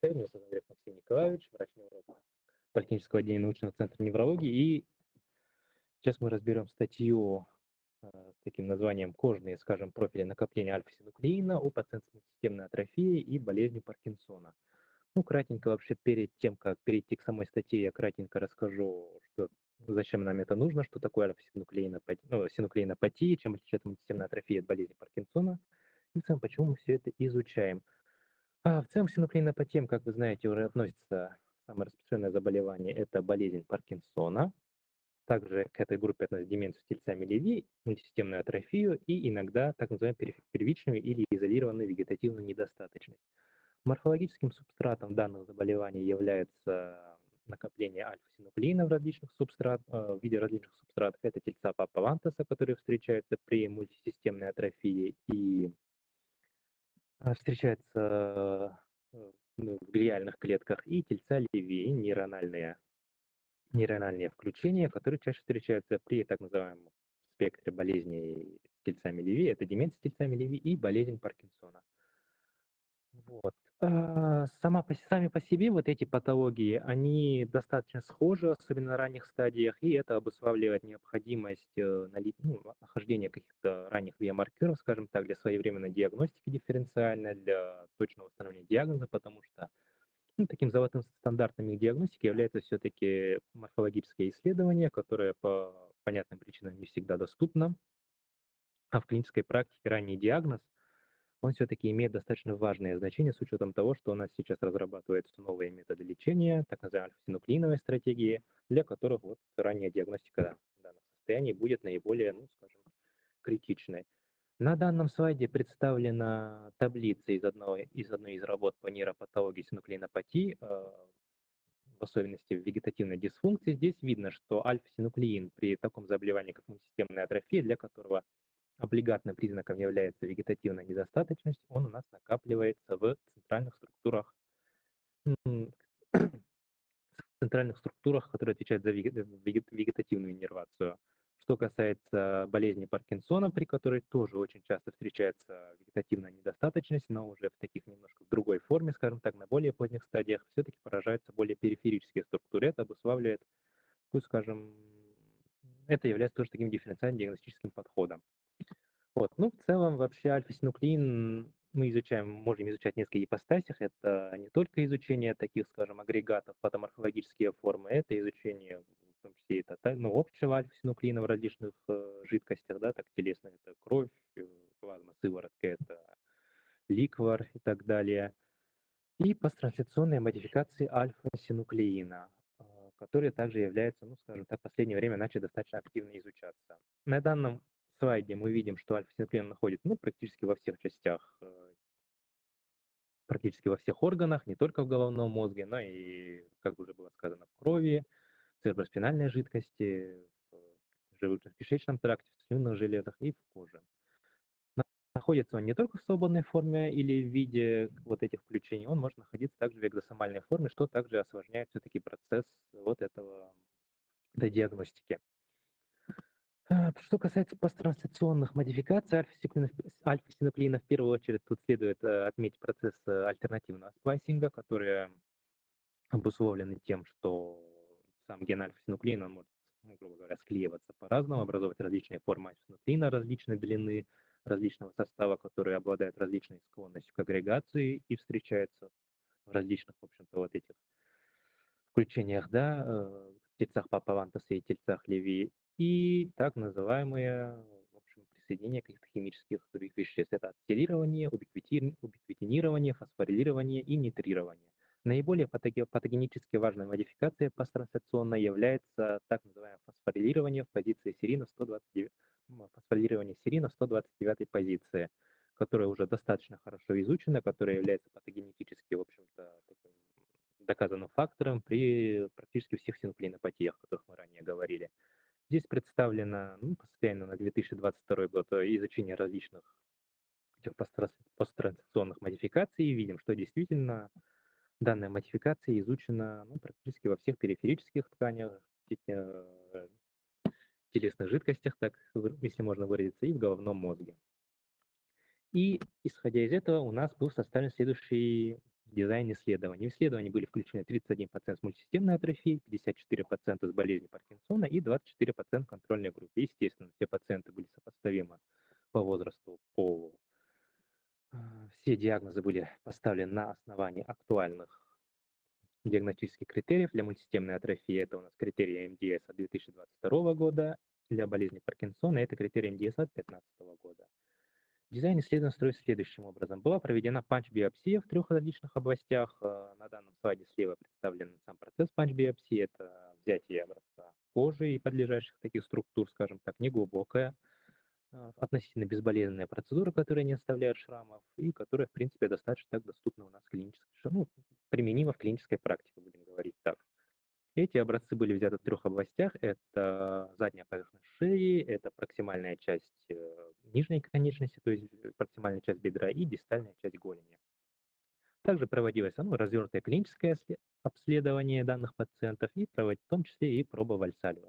Меня зовут Андрей Максим Николаевич, врач-невролог поликлинического отделения научного центра неврологии. И сейчас мы разберем статью с таким названием «Кожные, скажем, профили накопления альфа-синуклеина у пациентов с мультисистемной атрофией и болезнью Паркинсона». Ну, кратенько вообще перед тем, как перейти к самой статье, я кратенько расскажу, зачем нам это нужно, что такое синуклеинопатия, чем отличается мультисистемная атрофия от болезни Паркинсона, и в целом, почему мы все это изучаем. В целом синуклеинопатиям, как вы знаете, уже относится самое распространенное заболевание – это болезнь Паркинсона. Также к этой группе относятся деменцию с тельцами Леви, мультисистемную атрофию и иногда так называемую первичную или изолированную вегетативную недостаточность. Морфологическим субстратом данных заболеваний является накопление альфа-синуклеина в виде различных субстратов. Это тельца Папа Лантеса, которые встречаются при мультисистемной атрофии и встречаются в глиальных клетках, и тельца Леви, нейрональные включения, которые чаще встречаются при так называемом спектре болезней с тельцами Леви. Это деменция с тельцами Леви и болезнь Паркинсона. Вот. Сами по себе вот эти патологии, они достаточно схожи, особенно на ранних стадиях, и это обуславливает необходимость нахождения каких-то ранних биомаркеров, скажем так, для своевременной диагностики дифференциальной, для точного установления диагноза, потому что таким золотым стандартом их диагностики является все-таки морфологическое исследование, которое по понятным причинам не всегда доступно, а в клинической практике ранний диагноз он все-таки имеет достаточно важное значение с учетом того, что у нас сейчас разрабатываются новые методы лечения, так называемые альфа-синуклеиновые стратегии, для которых вот ранняя диагностика данных состояний будет наиболее, скажем, критичной. На данном слайде представлена таблица из одной из работ по нейропатологии синуклеинопатии, в особенности в вегетативной дисфункции. Здесь видно, что альфа-синуклеин при таком заболевании, как мультисистемная атрофия, для которого облигатным признаком является вегетативная недостаточность, он у нас накапливается в центральных структурах, которые отвечают за вегетативную иннервацию. Что касается болезни Паркинсона, при которой тоже очень часто встречается вегетативная недостаточность, но уже в таких немножко другой форме, скажем так, на более поздних стадиях, все-таки поражаются более периферические структуры. Это обуславливает, скажем, это является тоже таким дифференциальным диагностическим подходом. Вот. В целом, вообще альфа-синуклеин можем изучать в нескольких ипостасях. Это не только изучение таких, скажем, агрегатов, патоморфологические формы, это изучение, в том числе, общего альфа-синуклеина в различных жидкостях, да, так телесно, это кровь, плазма, сыворотка, это ликвор и так далее. И посттрансляционные модификации альфа-синуклеина, которые также являются, скажем так, в последнее время начали достаточно активно изучаться. На данном слайде мы видим, что альфа-синуклеин находится практически во всех частях, практически во всех органах, не только в головном мозге, но и, как уже было сказано, в крови, в цереброспинальной жидкости, в желудочно-кишечном тракте, в слюнных железах и в коже. Находится он не только в свободной форме или в виде вот этих включений, он может находиться также в экзосомальной форме, что также осложняет все-таки процесс этой диагностики. Что касается посттрансляционных модификаций альфа-синуклеина, в первую очередь тут следует отметить процесс альтернативного сплайсинга, который обусловлен тем, что сам ген альфа-синуклеина может, грубо говоря, склеиваться по-разному, образовывать различные формы альфа-синуклеина различной длины, различного состава, которые обладают различной склонностью к агрегации и встречаются в различных, в общем-то, вот этих включениях, да, в тельцах Папа Лантеса и тельцах Леви, и так называемые, в общем, присоединения каких-то химических других веществ. Это ацетилирование, убиквитинирование, фосфорилирование и нитрирование. Наиболее патогенически важной модификацией посттрансляционной является так называемое фосфорилирование в позиции серина 129, фосфорилирование серина в 129 позиции, которая уже достаточно хорошо изучена, которая является патогенетически, в общем-то, таким доказанным фактором при практически всех синуклеинопатиях, о которых мы ранее говорили. Здесь представлено по состоянию на 2022 год изучение различных этих посттранзакционных модификаций, и видим, что действительно данная модификация изучена практически во всех периферических тканях, телесных жидкостях, так если можно выразиться, и в головном мозге. И исходя из этого у нас был составлен следующий дизайн исследований. В исследования были включены 31% с мультисистемной атрофией, 54% с болезнью Паркинсона и 24% в контрольной группе. Естественно, все пациенты были сопоставимы по возрасту, полу. Все диагнозы были поставлены на основании актуальных диагностических критериев. Для мультисистемной атрофии это у нас критерий МДС от 2022 года, для болезни Паркинсона это критерий МДС от 2015 года. Дизайн исследования строится следующим образом. Была проведена панч-биопсия в 3 различных областях. На данном слайде слева представлен сам процесс панч-биопсии. Это взятие образца кожи и подлежащих таких структур, скажем так, неглубокая, относительно безболезненная процедура, которая не оставляет шрамов и которая, в принципе, достаточно так доступна у нас клинически, ну, применима в клинической практике, будем говорить так. Эти образцы были взяты в 3 областях. Это задняя поверхность шеи, это проксимальная часть нижней конечности, то есть проксимальная часть бедра и дистальная часть голени. Также проводилось развернутое клиническое обследование данных пациентов и в том числе и проба Вальсальва.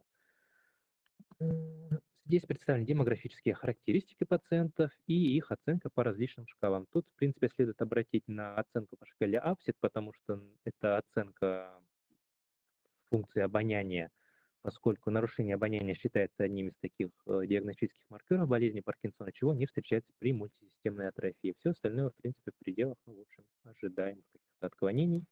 Здесь представлены демографические характеристики пациентов и их оценка по различным шкалам. Тут, в принципе, следует обратить на оценку по шкале АПСИТ, потому что это оценка функции обоняния, поскольку нарушение обоняния считается одним из таких диагностических маркеров болезни Паркинсона, чего не встречается при мультисистемной атрофии. Все остальное, в принципе, в пределах, в общем, ожидаемых каких-то отклонений.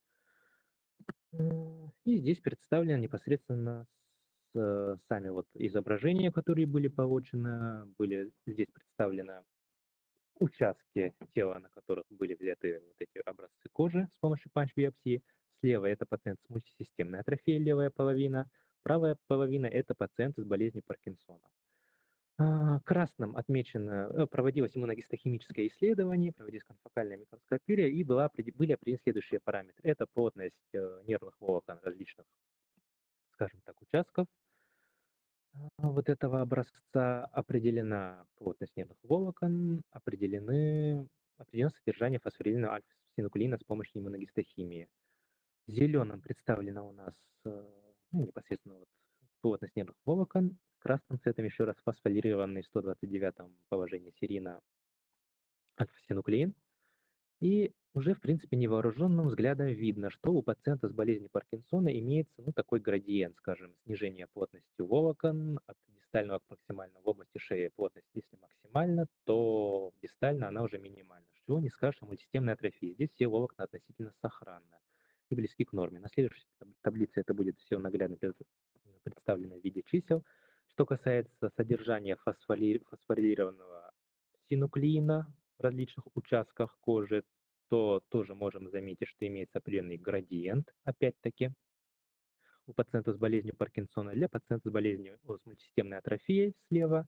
И здесь представлены непосредственно сами вот изображения, которые были получены, были здесь представлены участки тела, на которых были взяты вот эти образцы кожи с помощью панч-биопсии. Слева это пациент с мультисистемной атрофией, левая половина. Правая половина – это пациент с болезнью Паркинсона. Красным отмечено, проводилось иммуногистохимическое исследование, проводилась конфокальная микроскопия, и были определены следующие параметры. Это плотность нервных волокон различных, скажем так, участков вот этого образца, определена плотность нервных волокон, определено содержание фосфорилинового альфа-синуклеина с помощью иммуногистохимии. Зеленым представлена у нас непосредственно вот плотность нервных волокон, красным цветом еще раз фосфорилированный в 129 положении серина альфа-синуклеин. И уже, в принципе, невооруженным взглядом видно, что у пациента с болезнью Паркинсона имеется такой градиент, скажем, снижение плотности волокон от дистального к максимальному. В области шеи плотность, если максимальна, то дистально она уже минимальна. Чего не скажешь о мультисистемной атрофии. Здесь все волокна относительно сохранны и близки к норме. На следующей таблице это будет все наглядно представлено в виде чисел. Что касается содержания фосфорилированного синуклеина в различных участках кожи, то тоже можем заметить, что имеется определенный градиент, опять-таки, у пациента с болезнью Паркинсона. Для пациента с болезнью с мультисистемной атрофией слева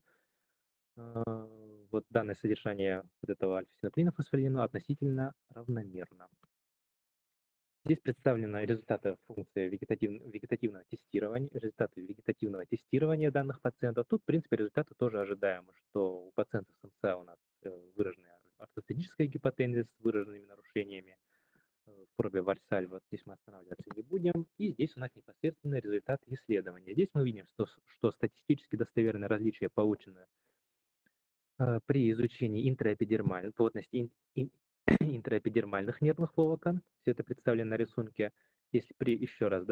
вот данное содержание вот этого альфа-синуклеина фосфорилированного относительно равномерно. Здесь представлены результаты функции вегетативного тестирования данных пациентов. Тут, в принципе, результаты тоже ожидаемы, что у пациентов с МСА у нас выраженная ортостатическая гипотензия с выраженными нарушениями в пробе Вальсальва. Здесь мы останавливаться не будем. И здесь у нас непосредственный результат исследования. Здесь мы видим, что статистически достоверные различия получены при изучении плотности интраэпидермальных нервных волокон. Все это представлено на рисунке. Если еще раз,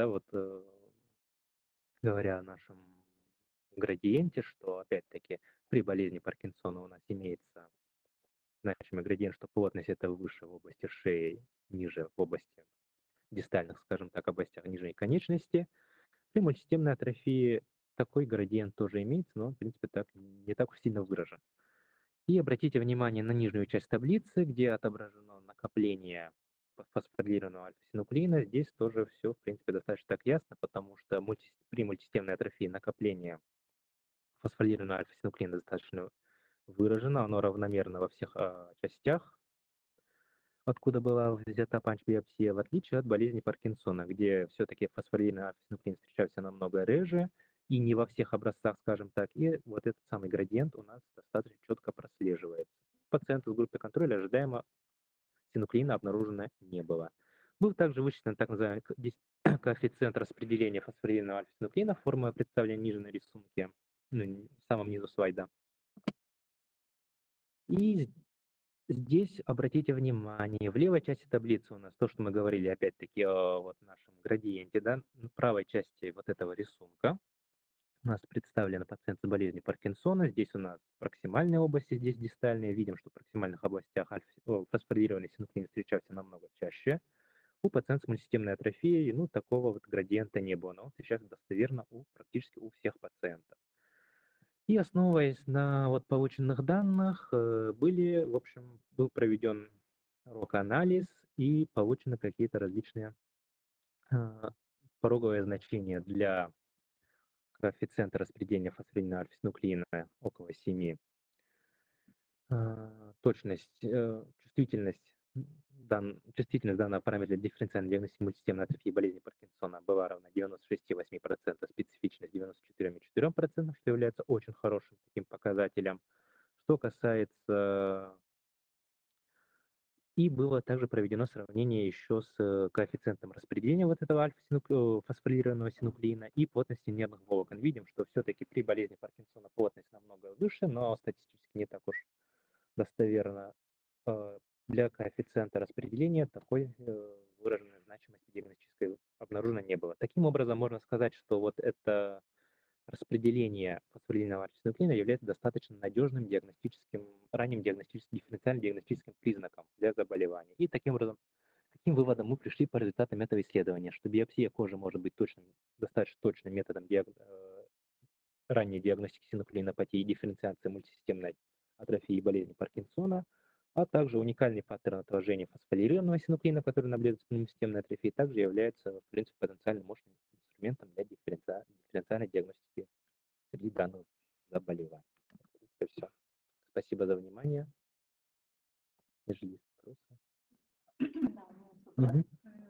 говоря о нашем градиенте, что опять-таки при болезни Паркинсона у нас имеется значимый градиент, что плотность это выше в области шеи, ниже в области дистальных, скажем так, областях нижней конечности. При мультисистемной атрофии такой градиент тоже имеется, но он, в принципе, не так уж сильно выражен. И обратите внимание на нижнюю часть таблицы, где отображено накопление фосфорилированного альфа-синуклеина. Здесь тоже все, в принципе, достаточно так ясно, потому что при мультисистемной атрофии накопление фосфорилированного альфа-синуклеина достаточно выражено, оно равномерно во всех частях, откуда была взята панч-биопсия, в отличие от болезни Паркинсона, где все-таки фосфорилированный альфа-синуклеин встречался намного реже, и не во всех образцах, скажем так, и вот этот самый градиент у нас достаточно четко прослеживается. Пациенту в группе контроля ожидаемо синуклеина обнаружено не было. Был также вычислен так называемый коэффициент распределения фосфорилированного альфа-синуклеина, формула представлена ниже на рисунке, в самом низу слайда. И здесь обратите внимание, в левой части таблицы у нас то, что мы говорили, опять-таки, о вот нашем градиенте, да, в правой части вот этого рисунка у нас представлены пациенты с болезнью Паркинсона. Здесь у нас проксимальные области, здесь дистальные. Видим, что в проксимальных областях фосфорилированный синуклин встречался намного чаще. У пациентов с мультисистемной атрофией, ну, такого вот градиента не было, но он встречается достоверно практически у всех пациентов. И основываясь на вот полученных данных, в общем, был проведен рок-анализ и получены какие-то различные а, пороговые значения для коэффициента распределения фосфорильного альфа-синуклеина около 7. Точность, чувствительность данного параметра для дифференциальной диагностики мультисистемной атрофии болезни Паркинсона была равна 96,8%, специфичность 94,4%, что является очень хорошим таким показателем. Что касается... И было также проведено сравнение еще с коэффициентом распределения вот этого фосфорилированного синуклеина и плотности нервных волокон. Видим, что все-таки при болезни Паркинсона плотность намного выше, но статистически не так уж достоверно. Для коэффициента распределения такой выраженной значимости диагностической обнаружено не было. Таким образом, можно сказать, что вот это распределение фосфорилированного альфа-синуклеина является достаточно надежным ранним дифференциальным диагностическим признаком для заболевания. И таким образом, к каким выводам мы пришли по результатам этого исследования, что биопсия кожи может быть достаточно точным методом ранней диагностики синуклеинопатии и дифференциации мультисистемной атрофии и болезни Паркинсона, а также уникальный паттерн отложения фосфорилированного синуклеина, который наблюдается в мультисистемной атрофии, также является, в принципе, потенциально мощным инструментом для дифференциальной диагностики среди данных заболеваний. Это все. Спасибо за внимание. Если есть вопросы. Да, у меня есть вопрос.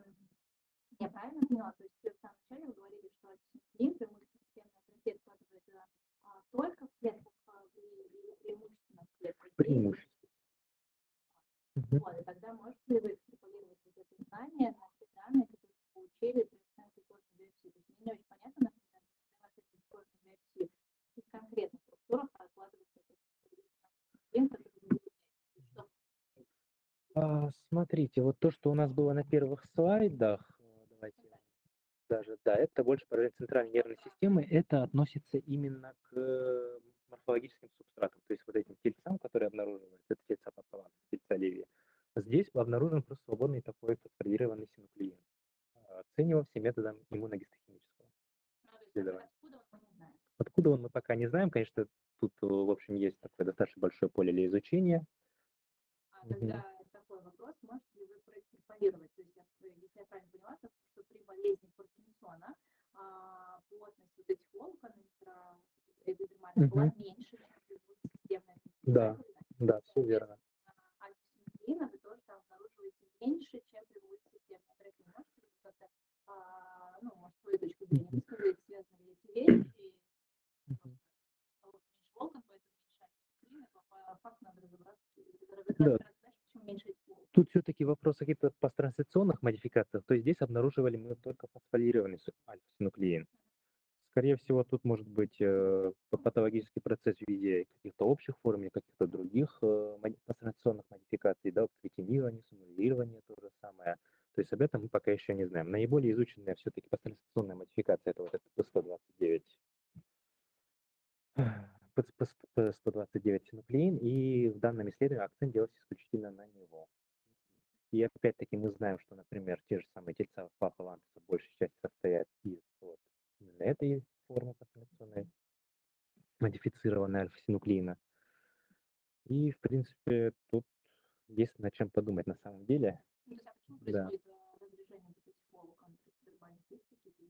Я правильно поняла? То есть в самом начале вы говорили, что альфа-синуклеин при мультисистемной атрофии складывается только в клетках или преимущественно в клетках? Преимущественно. Вот, и тогда можете ли вы экстраполировать вот это знание на те данные, которые вы получили при оценке костной биопсии? То есть мне не очень понятно, например, когда вас эти костной биопсии, в каких конкретных структурах откладывается этот альфа-синуклеин, который вы выделяете? Смотрите, вот то, что у нас было на первых слайдах, давайте даже, да, это больше поражение центральной нервной системы, это относится именно к морфологическим субстратам, то есть вот этим тельцам, которые обнаруживаются, это тельца пополам, тельца левия. Здесь обнаружен просто свободный такой фосфорилированный синуклеин. Оценивался методом иммуногистохимического исследования. Откуда он, мы пока не знаем, конечно, тут, в общем, есть такое достаточно большое поле для изучения. Тогда такой вопрос, можете ли вы проэкстраполировать, то есть, если я правильно поняла, то, что при болезни Паркинсона плотность вот этих волокон интраэпидермальных была меньше, чем при мультисистемной атрофии. Да, все верно. Альфа-синуклеина вы тоже обнаруживаете меньше, чем при мультисистемной атрофии. Можете ли вы как-то, может, свою точку зрения высказать, связаны ли эти вещи? Меньше волокон, поэтому меньше альфа-синуклеина, по факту надо разобраться, почему меньше этих волокон. Тут все-таки вопрос о каких-то посттранслационных модификациях, то есть здесь обнаруживали мы только фосфорилированный альфа-синуклеин. Скорее всего, тут может быть патологический процесс в виде каких-то общих форм или каких-то других посттранслационных модификаций, да, кретинирование, симулирование, то же самое. То есть об этом мы пока еще не знаем. Наиболее изученная все-таки посттранслационная модификация это вот этот P129 синуклеин, и в данном исследовании акцент делался исключительно на него. И опять-таки мы знаем, что, например, те же самые тельца папа-лантуса большей частью состоят из вот именно этой формы посттранслационной модифицированной альфа-синуклеина. И, в принципе, тут есть над чем подумать на самом деле. Да. Разрежение вот этих волокон интраэпидермальных, есть какие-то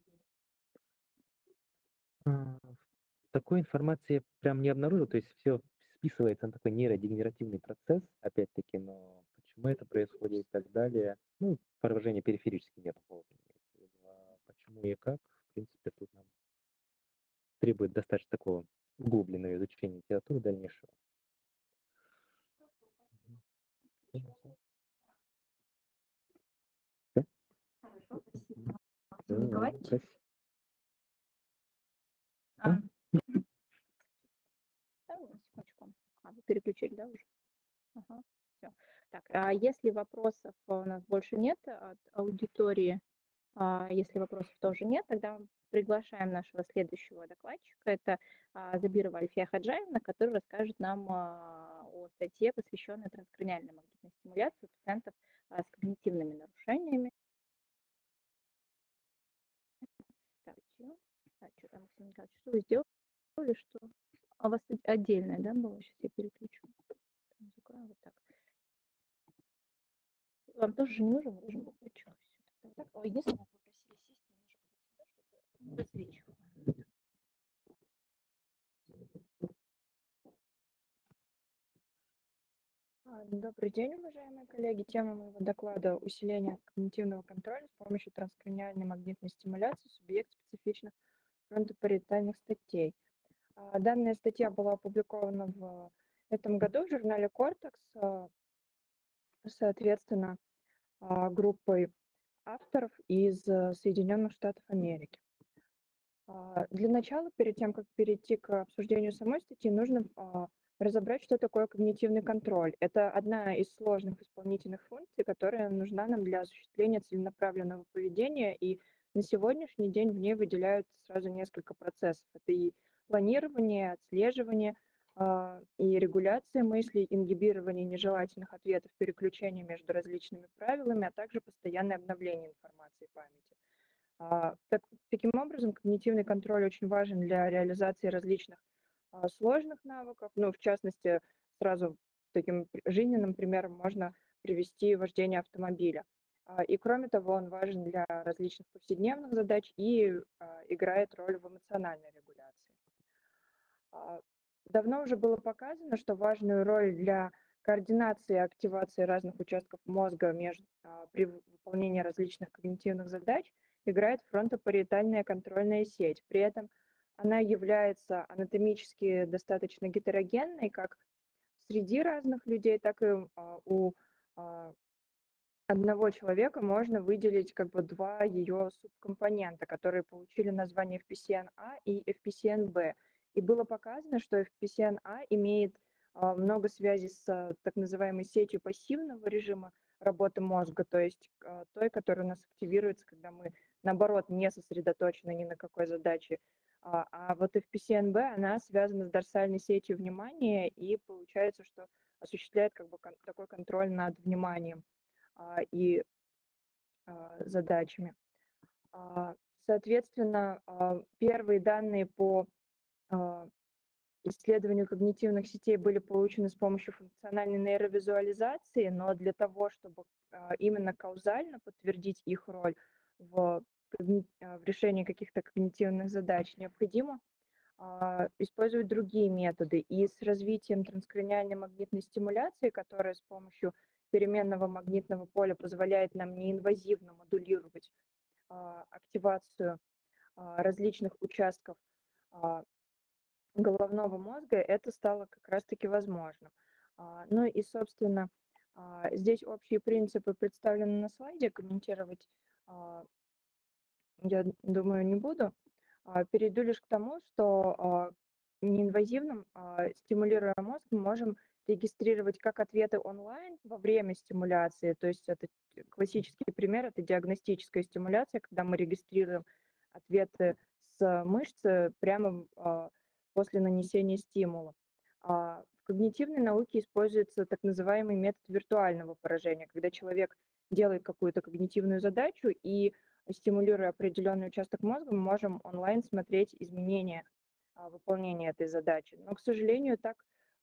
идеи? Такой информации прям не обнаружил, то есть все списывается на такой нейродегенеративный процесс, опять-таки, но почему это происходит и так далее, ну, поражение периферически нет волокон. Почему и как, в принципе, тут нам требует достаточно такого углубленного изучения литературы дальнейшего. Хорошо, спасибо. Максим Николаевич? Секундочку. Вы переключили, да, уже? Ага, все. Так, а если вопросов у нас больше нет от аудитории, если вопросов тоже нет, тогда приглашаем нашего следующего докладчика. Это Забирова Альфия Хаджаевна, который расскажет нам о статье, посвященной транскраниальной магнитной стимуляции у пациентов с когнитивными нарушениями. Так, что там, Максим Николаевич, что вы сделали, что? А у вас отдельное, да, было? Сейчас я переключу. Закрою вот так. Вам тоже же не нужен режим докладчика. Так, единственное, попросили сесть немножко сюда, чтобы просвечивало. Добрый день, уважаемые коллеги. Тема моего доклада — усиление когнитивного контроля с помощью транскраниальной магнитной стимуляции субъект-специфичных фронтопариетальных статей. Данная статья была опубликована в этом году в журнале Cortex, соответственно, группой авторов из Соединенных Штатов Америки. Для начала, перед тем, как перейти к обсуждению самой статьи, нужно разобрать, что такое когнитивный контроль. Это одна из сложных исполнительных функций, которая нужна нам для осуществления целенаправленного поведения, и на сегодняшний день в ней выделяют сразу несколько процессов. Это и планирование, отслеживание, и регуляция мыслей, ингибирование нежелательных ответов, переключение между различными правилами, а также постоянное обновление информации в памяти. Таким образом, когнитивный контроль очень важен для реализации различных сложных навыков. Ну, в частности, сразу таким жизненным примером можно привести вождение автомобиля. И кроме того, он важен для различных повседневных задач и играет роль в эмоциональной регуляции. Давно уже было показано, что важную роль для координации и активации разных участков мозга при выполнении различных когнитивных задач играет фронтопариетальная контрольная сеть. При этом она является анатомически достаточно гетерогенной, как среди разных людей, так и у одного человека можно выделить как бы два ее субкомпонента, которые получили название FPCN-A и FPCN-B. И было показано, что FPCN-A имеет много связей с так называемой сетью пассивного режима работы мозга, то есть той, которая у нас активируется, когда мы, наоборот, не сосредоточены ни на какой задаче. А вот FPCN-B, она связана с дорсальной сетью внимания, и получается, что осуществляет как бы такой контроль над вниманием и задачами. Соответственно, первые данные по исследованию когнитивных сетей были получены с помощью функциональной нейровизуализации, но для того, чтобы именно каузально подтвердить их роль в решении каких-то когнитивных задач, необходимо использовать другие методы. И с развитием транскраниальной магнитной стимуляции, которая с помощью переменного магнитного поля позволяет нам неинвазивно модулировать активацию различных участков головного мозга, это стало как раз-таки возможным. Ну и, собственно, здесь общие принципы представлены на слайде, комментировать, я думаю, не буду. Перейду лишь к тому, что неинвазивным, стимулируя мозг, мы можем регистрировать как ответы онлайн во время стимуляции, то есть это классический пример, это диагностическая стимуляция, когда мы регистрируем ответы с мышцы прямо после нанесения стимула. В когнитивной науке используется так называемый метод виртуального поражения, когда человек делает какую-то когнитивную задачу, и стимулируя определенный участок мозга, мы можем онлайн смотреть изменения выполнения этой задачи. Но, к сожалению, так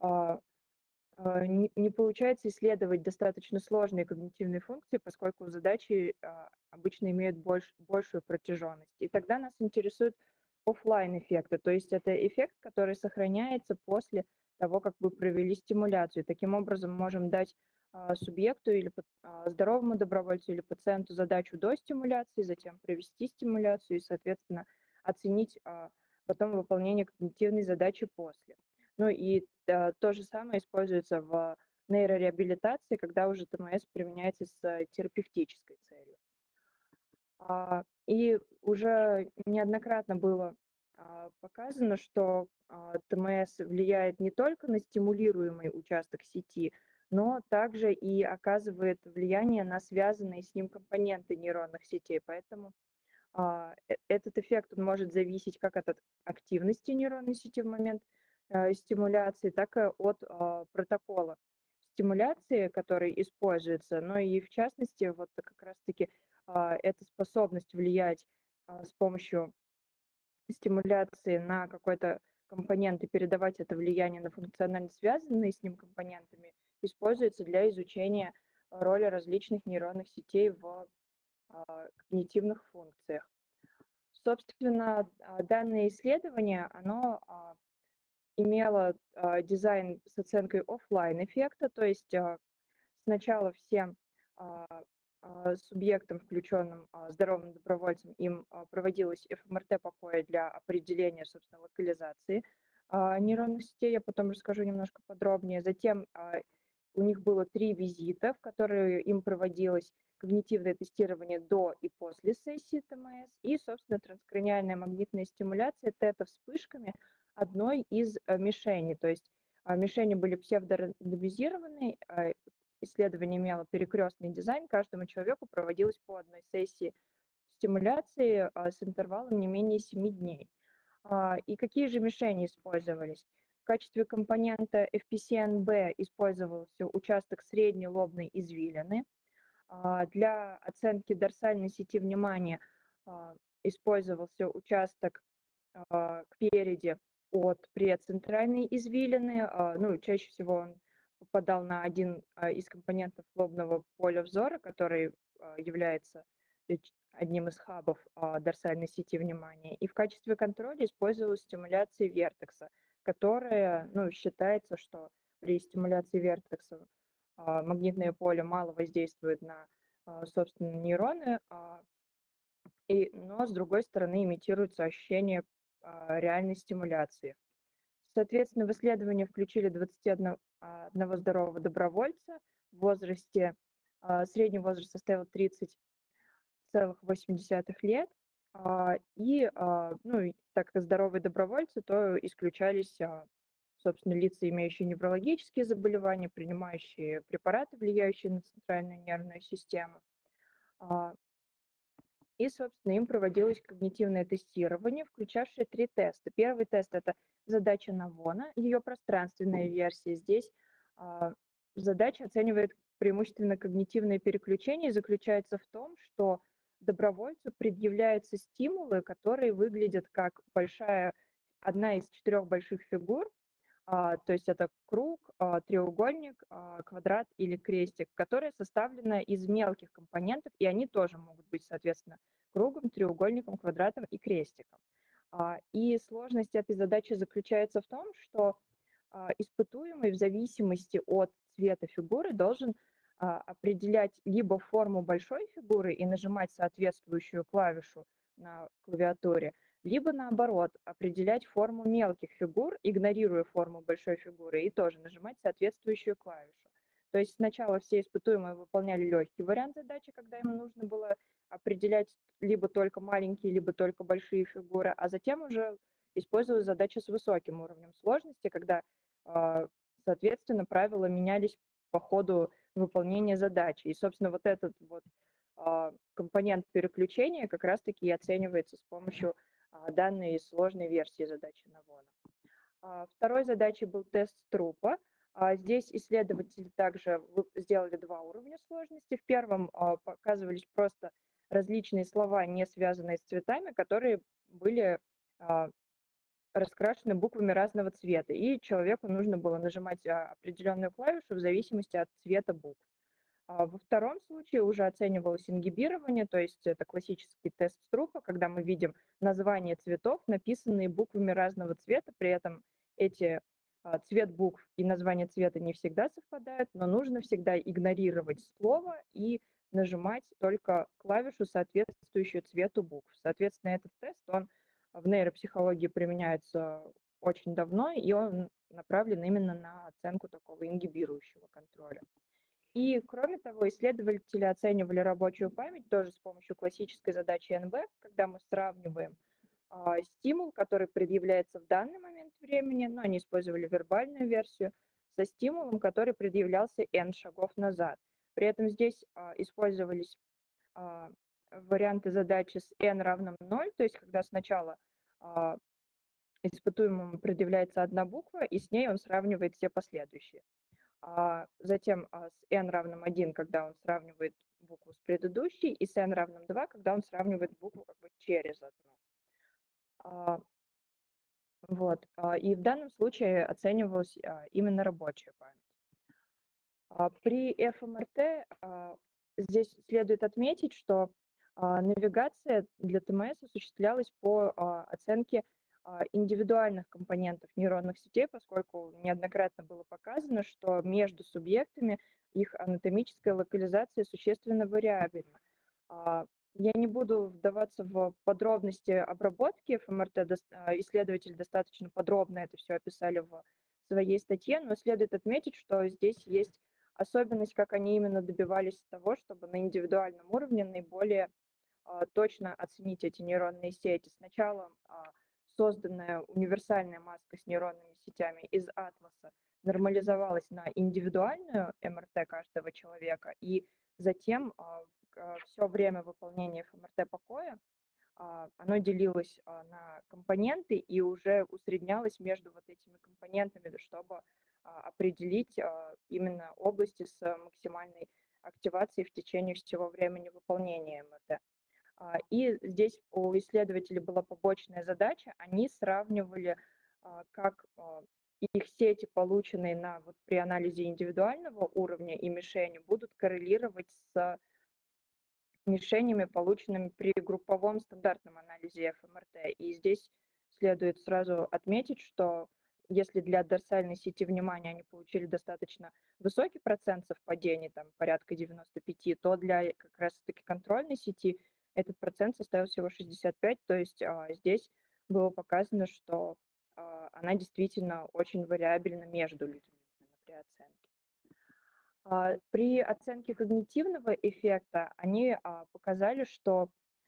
не получается исследовать достаточно сложные когнитивные функции, поскольку задачи обычно имеют большую протяженность. И тогда нас интересуют офлайн эффекты, то есть это эффект, который сохраняется после того, как вы провели стимуляцию. Таким образом, можем дать субъекту или здоровому добровольцу или пациенту задачу до стимуляции, затем провести стимуляцию и, соответственно, оценить потом выполнение когнитивной задачи после. Ну и то же самое используется в нейрореабилитации, когда уже ТМС применяется с терапевтической целью. И уже неоднократно было показано, что ТМС влияет не только на стимулируемый участок сети, но также и оказывает влияние на связанные с ним компоненты нейронных сетей. Поэтому этот эффект он может зависеть как от активности нейронной сети в момент стимуляции, так и от протокола стимуляции, который используется, но и в частности вот как раз-таки эта способность влиять с помощью стимуляции на какой-то компонент и передавать это влияние на функционально связанные с ним компонентами используется для изучения роли различных нейронных сетей в когнитивных функциях. Собственно, данное исследование, оно имело дизайн с оценкой оффлайн эффекта, то есть сначала всем субъектам, включенным здоровым добровольцам, им проводилось ФМРТ покоя для определения, собственно, локализации нейронных сетей. Я потом расскажу немножко подробнее. Затем у них было 3 визита, в которые им проводилось когнитивное тестирование до и после сессии ТМС и, собственно, транскраниальная магнитная стимуляция тета-вспышками одной из мишеней. То есть мишени были псевдорандомизированы, исследование имело перекрестный дизайн, каждому человеку проводилось по одной сессии стимуляции с интервалом не менее 7 дней. И какие же мишени использовались? В качестве компонента FPCN-B использовался участок средней лобной извилины. Для оценки дорсальной сети внимания использовался участок кпереди от прецентральной извилины. Ну, чаще всего он попадал на один из компонентов лобного поля взора, который является одним из хабов дорсальной сети внимания. И в качестве контроля использовалась стимуляция вертекса, которая, ну, считается, что при стимуляции вертекса магнитное поле мало воздействует на, собственно, нейроны, но, с другой стороны, имитируется ощущение реальной стимуляции. Соответственно, в исследование включили 21 здорового добровольца в возрасте, средний возраст составил 30,8 лет, и, ну, так как здоровые добровольцы, то исключались, собственно, лица, имеющие неврологические заболевания, принимающие препараты, влияющие на центральную нервную систему. И, собственно, им проводилось когнитивное тестирование, включавшее 3 теста. Первый тест – это задача Навона, ее пространственная версия. Здесь задача оценивает преимущественно когнитивное переключение и заключается в том, что добровольцу предъявляются стимулы, которые выглядят как одна из 4 больших фигур, то есть это круг, треугольник, квадрат или крестик, которая составлена из мелких компонентов, и они тоже могут быть, соответственно, кругом, треугольником, квадратом и крестиком. И сложность этой задачи заключается в том, что испытуемый в зависимости от цвета фигуры должен определять либо форму большой фигуры и нажимать соответствующую клавишу на клавиатуре, либо наоборот, определять форму мелких фигур, игнорируя форму большой фигуры, и тоже нажимать соответствующую клавишу. То есть сначала все испытуемые выполняли легкий вариант задачи, когда им нужно было определять либо только маленькие, либо только большие фигуры, а затем уже использовалась задача с высоким уровнем сложности, когда, соответственно, правила менялись по ходу выполнения задачи. И, собственно, вот этот вот компонент переключения как раз-таки и оценивается с помощью данной сложной версии задачи Навона. Второй задачей был тест трупа. Здесь исследователи также сделали 2 уровня сложности. В первом показывались просто различные слова, не связанные с цветами, которые были раскрашены буквами разного цвета, и человеку нужно было нажимать определенную клавишу в зависимости от цвета букв. Во втором случае уже оценивалось ингибирование, то есть это классический тест Струпа, когда мы видим названия цветов, написанные буквами разного цвета, при этом цвет букв и название цвета не всегда совпадают, но нужно всегда игнорировать слово и нажимать только клавишу, соответствующую цвету букв. Соответственно, этот тест, он в нейропсихологии применяется очень давно, и он направлен именно на оценку такого ингибирующего контроля. И, кроме того, исследователи оценивали рабочую память тоже с помощью классической задачи НБ, когда мы сравниваем стимул, который предъявляется в данный момент времени, но они использовали вербальную версию, со стимулом, который предъявлялся n шагов назад. При этом здесь использовались варианты задачи с n равным 0, то есть когда сначала испытуемому предъявляется одна буква, и с ней он сравнивает все последующие. Затем с n равным 1, когда он сравнивает букву с предыдущей, и с n равным 2, когда он сравнивает букву как бы через одну. Вот. И в данном случае оценивалась именно рабочая память. При ФМРТ здесь следует отметить, что навигация для ТМС осуществлялась по оценке индивидуальных компонентов нейронных сетей, поскольку неоднократно было показано, что между субъектами их анатомическая локализация существенно вариабельна. Я не буду вдаваться в подробности обработки ФМРТ, исследователи достаточно подробно это все описали в своей статье, но следует отметить, что здесь есть особенность, как они именно добивались того, чтобы на индивидуальном уровне наиболее точно оценить эти нейронные сети. Сначала созданная универсальная маска с нейронными сетями из атласа нормализовалась на индивидуальную МРТ каждого человека, и затем все время выполнения ФМРТ покоя оно делилось на компоненты и уже усреднялось между вот этими компонентами, чтобы определить именно области с максимальной активацией в течение всего времени выполнения МРТ. И здесь у исследователей была побочная задача, они сравнивали, как их сети, полученные при анализе индивидуального уровня и мишени, будут коррелировать с мишенями, полученными при групповом стандартном анализе ФМРТ. И здесь следует сразу отметить, что если для дорсальной сети внимания они получили достаточно высокий процент совпадений, там порядка 95, то для как раз-таки контрольной сети этот процент составил всего 65, то есть здесь было показано, что она действительно очень вариабельна между людьми при оценке. При оценке когнитивного эффекта они показали, что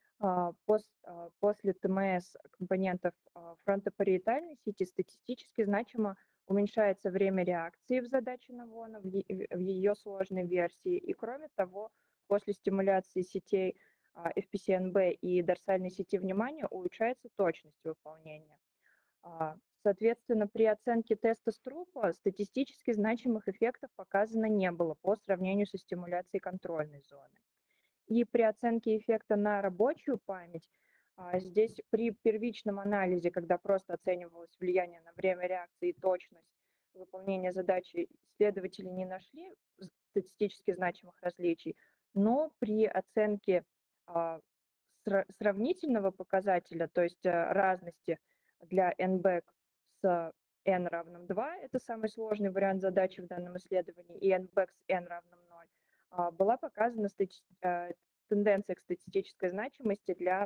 после ТМС компонентов фронтопариетальной сети статистически значимо уменьшается время реакции в задаче Навона в ее сложной версии. И кроме того, после стимуляции сетей FPCNB и дорсальной сети внимания улучшается точность выполнения. Соответственно, при оценке теста Струпа статистически значимых эффектов показано не было по сравнению со стимуляцией контрольной зоны. И при оценке эффекта на рабочую память, здесь при первичном анализе, когда просто оценивалось влияние на время реакции и точность выполнения задачи, исследователи не нашли статистически значимых различий, но при оценке сравнительного показателя, то есть разности для NBAC с n равным 2, это самый сложный вариант задачи в данном исследовании, и NBAC с n равным 0, была показана тенденция к статистической значимости для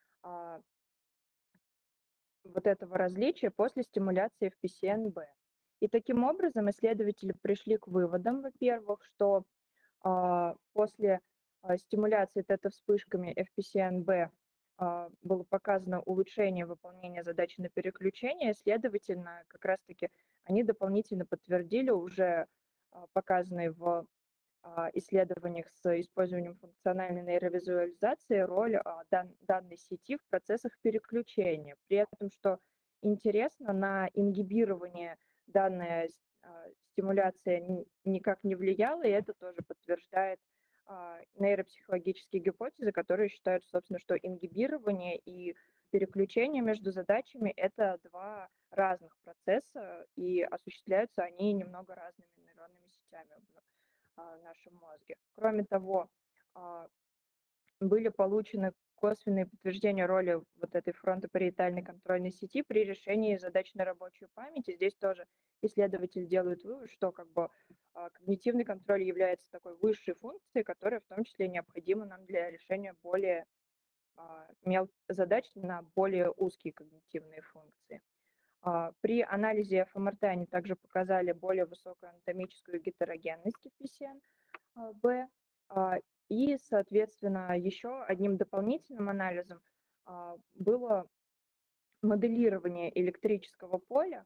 вот этого различия после стимуляции FPCNB. И таким образом исследователи пришли к выводам, во-первых, что после стимуляции тета-вспышками FPCNB было показано улучшение выполнения задачи на переключение, следовательно, как раз-таки они дополнительно подтвердили уже показанные в исследованиях с использованием функциональной нейровизуализации роль данной сети в процессах переключения. При этом, что интересно, на ингибирование данная стимуляция никак не влияла, и это тоже подтверждает нейропсихологические гипотезы, которые считают, собственно, что ингибирование и переключение между задачами — это два разных процесса, и осуществляются они немного разными нейронными сетями в нашем мозге. Кроме того, были получены косвенные подтверждения роли вот этой фронтопариетальной контрольной сети при решении задач на рабочую память. И здесь тоже исследователи делают вывод, что как бы когнитивный контроль является такой высшей функцией, которая в том числе необходима нам для решения более задач на более узкие когнитивные функции. При анализе ФМРТ они также показали более высокую анатомическую гетерогенность FPCN-B. И, соответственно, еще одним дополнительным анализом было моделирование электрического поля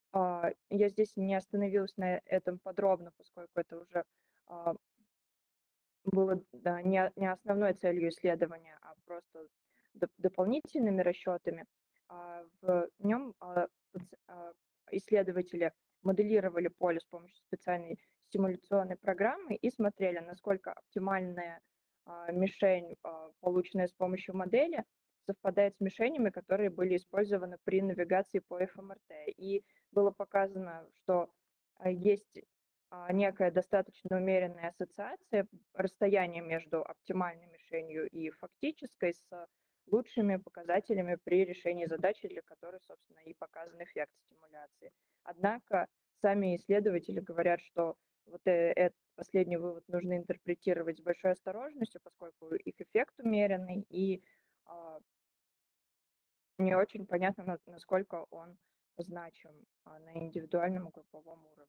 Я здесь не остановилась на этом подробно, поскольку это уже а, было не основной целью исследования, а просто дополнительными расчетами. В нем исследователи моделировали поле с помощью специальной симуляционной программы и смотрели, насколько оптимальная мишень, полученная с помощью модели, совпадает с мишенями, которые были использованы при навигации по ФМРТ. И было показано, что есть некая достаточно умеренная ассоциация расстояния между оптимальной мишенью и фактической с лучшими показателями при решении задачи, для которой, собственно, и показан эффект стимуляции. Однако сами исследователи говорят, что вот этот последний вывод нужно интерпретировать с большой осторожностью, поскольку их эффект умеренный, и не очень понятно, насколько он значим на индивидуальном и групповом уровне.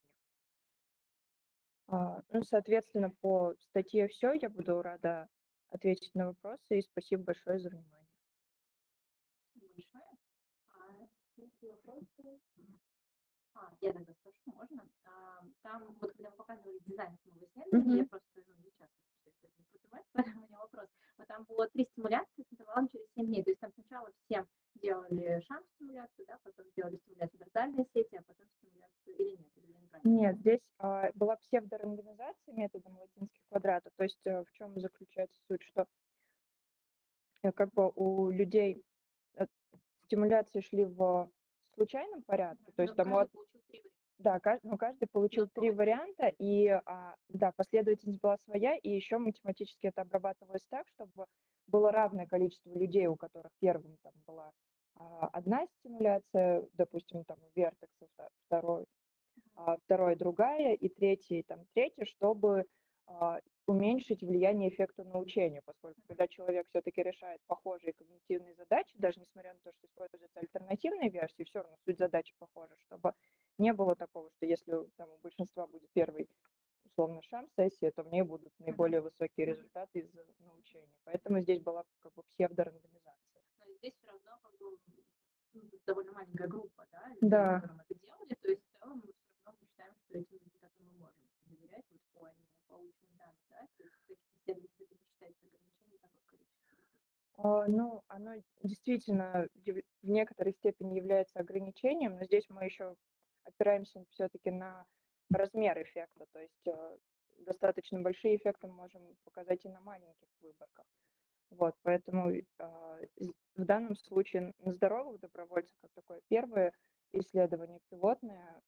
Ну, соответственно, по статье все. Я буду рада ответить на вопросы, и спасибо большое за внимание. Большое. Есть ли вопросы? Я тогда спрошу, можно? Там, вот когда вы показывали дизайн самого исследования, я просто не часто исследование продавать, поэтому у меня вопрос. Вот там было 3 стимуляции с интервалом через 7 дней. То есть там сначала всем делали шам-стимуляцию, да, потом делали стимуляцию дорсальной сети, а потом стимуляцию или нет? Или я неправильно? Нет, здесь была псевдорандомизация методом латинских квадратов. То есть в чем заключается суть, что как бы у людей стимуляции шли в случайном порядке. То есть там каждый получил 3 варианта, и да, последовательность была своя, и еще математически это обрабатывалось так, чтобы было равное количество людей, у которых первым там была одна стимуляция, допустим, там вертекса, второй другая, и третий третья, чтобы уменьшить влияние эффекта на учение, поскольку когда человек все-таки решает похожие когнитивные задачи, даже несмотря на то, что используются альтернативные версии, все равно суть задачи похожа, чтобы не было такого, что если там, у большинства будет первый, условно, шам-сессия, то в ней будут наиболее высокие результаты из научения. Поэтому здесь была как бы псевдорандомизация. Но здесь все равно как бы довольно маленькая группа, да, людей, Да. которым это делали, то есть в целом мы все равно считаем, что эти результаты мы можем доверять вот в плане полученных данных, да, то есть каких исследователей это не считается ограничением такого количества. Ну, оно действительно в некоторой степени является ограничением, но здесь мы еще опираемся все-таки на размер эффекта, то есть достаточно большие эффекты мы можем показать и на маленьких выборках. Вот, поэтому в данном случае на здоровых добровольцах, как такое первое исследование пилотное,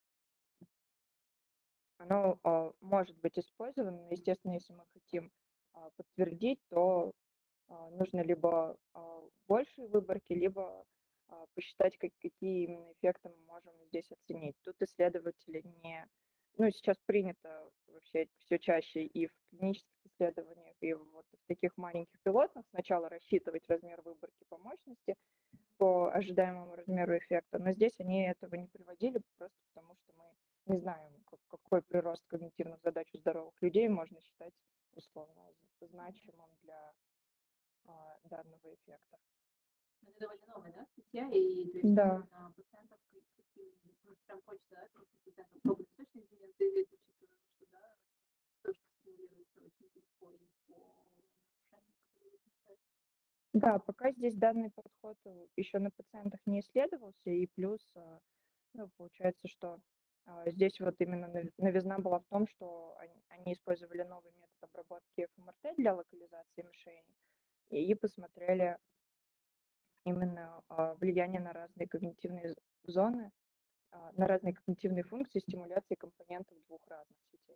оно может быть использовано, но, естественно, если мы хотим подтвердить, то нужно либо большие выборки, либо посчитать, какие именно эффекты мы можем здесь оценить. Тут исследователи ну, сейчас принято вообще все чаще и в клинических исследованиях, и вот в таких маленьких пилотных сначала рассчитывать размер выборки по мощности, по ожидаемому размеру эффекта, но здесь они этого не приводили просто потому, что мы не знаем, какой прирост когнитивных задач у здоровых людей можно считать условно значимым для данного эффекта. Это довольно новая, да, статья, и то есть Да. на пациентов прям хочется, да, просто пациентов пробовать точно изменения, учитывая, что, да, то, что стимулируется очень легко и по нарушениям, которые вы писали. Да, пока здесь данный подход еще на пациентах не исследовался, и плюс, ну, получается, что здесь вот именно новизна была в том, что они использовали новый метод обработки ФМРТ для локализации мишени и посмотрели именно влияние на разные когнитивные зоны, на разные когнитивные функции стимуляции компонентов двух разных сетей.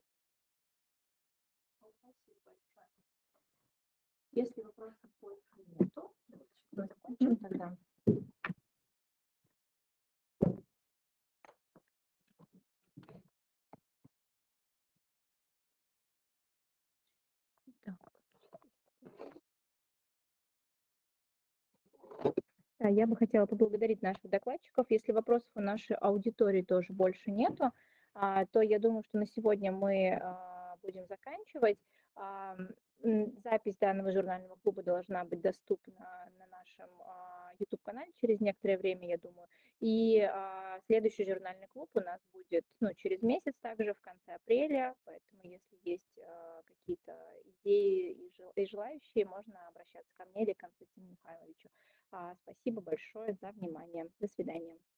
Спасибо большое. Если вопросов больше нету, мы закончим тогда. Я бы хотела поблагодарить наших докладчиков. Если вопросов у нашей аудитории тоже больше нету, то я думаю, что на сегодня мы будем заканчивать. Запись данного журнального клуба должна быть доступна на нашем YouTube-канале через некоторое время, я думаю. И следующий журнальный клуб у нас будет через месяц, также в конце апреля. Поэтому, если есть какие-то идеи и желающие, можно обращаться ко мне или к Константину Михайловичу. Спасибо большое за внимание. До свидания.